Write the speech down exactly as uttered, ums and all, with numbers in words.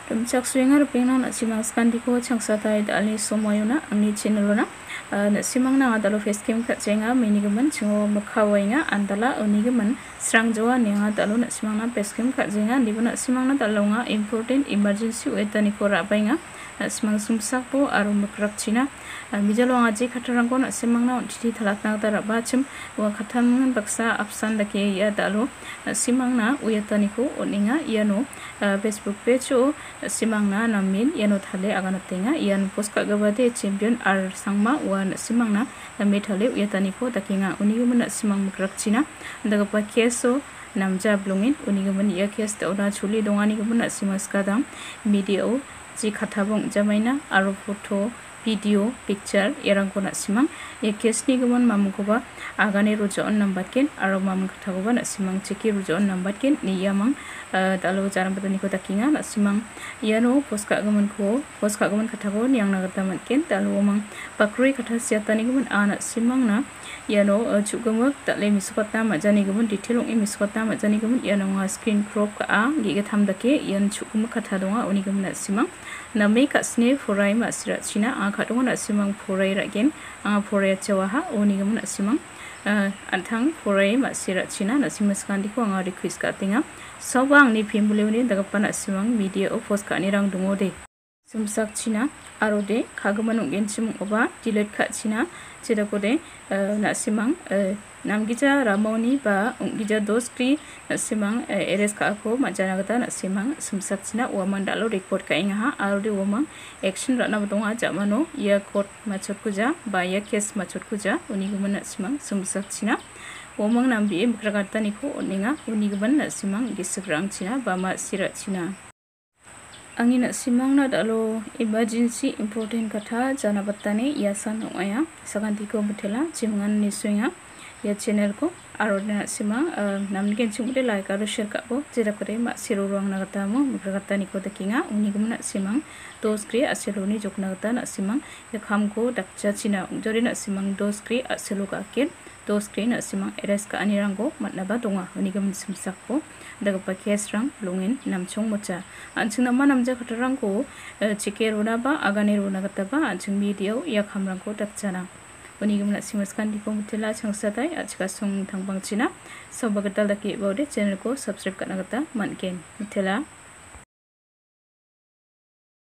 Tumchak swingar pingna na simang skandiko changsatai dali somoyuna angni channelona na simang na adalo facecam khatchenga minigaman chingo makhawainga andala unigaman srangjawa ninga dalo na simang na facecam khatjenga nibuna simang na dalonga important emergency u.iatani ko rabainga na simang sumsakpo aro makrakchina mijalo ngaji khatarangko na simang na titi thalakna daraba chim wa khatangan baksa apsan dake ya dalo na simang na u.iatani ko oninga iano Facebook page o simang na namin iano thale agana tenga ian post ka gabate champion ar sangma wan simang na nami thale u.iatani ko takinga uniguman simang makrakchina daga pa keso namja blungin uniguman ya kes tauna chuli dongani guman simang skatang media.o ji khatabong jamaina aro photo video picture erangko na simang ya kesni guman mamkoba agane rojon nambatken aro mam khathagoba na simang cheki rojon nambatken ni yamang dalo jaram patani ko takinga na simang iano poska guman ko poska guman khathago niang nagata matken dalo mang pakrui khatha siatani guman ana simang na iano chugamak dale misukata majani guman detailong e misukata majani guman iano nga screen crop ka a giga thamdake ian chugamak khatha donga uni guman na simang name ka sne forai ma sira china a khatong na simang forai ragen a forai chawaha uni guman na simang anthang forai ma sira china na simang skandi ko anga request ka tinga sobang ni phimbulewni daga pana simang media o post ka ni rang dungode sumsak china arode khagaman ungen chim oba delete kha china chedakode na simang namgija ramoni ba ungija doskri na simang eres ka ko majana gata na simang sumsak china wamang dalo record ka inga ha arode wamang action rana badonga jamano ya court machot kuja ba ya case machot kuja uniguman na simang sumsak china wamang nambi mkragata niko oninga uniguman na simang gisagrang china ba ma sira china angina simang na dalo emergency important kata jana batane yasan ongaya saganti ko mutela jimangan niswinga ya channel ko aro na simang namgen chungde like aro share ka bo jera kore ma siru rong nagata mo mukrakata ni ko takinga uni gumna simang dos kri aseloni jokna gata na simang ya kham ko dakcha china jori na simang dos kri aselu ka ken dos kri na simang eres ka anirango matnaba donga uni gum simsak po daga pa case rang lungin namchong mocha anching nama namja khatarang ko chike rona ba agane rona gata ba anching media ya khamrang ko dakchana unigum na simaskan di ko mutela changsatai achka song thangbang china sobagadal daki baude channel ko subscribe kana gata manken mutela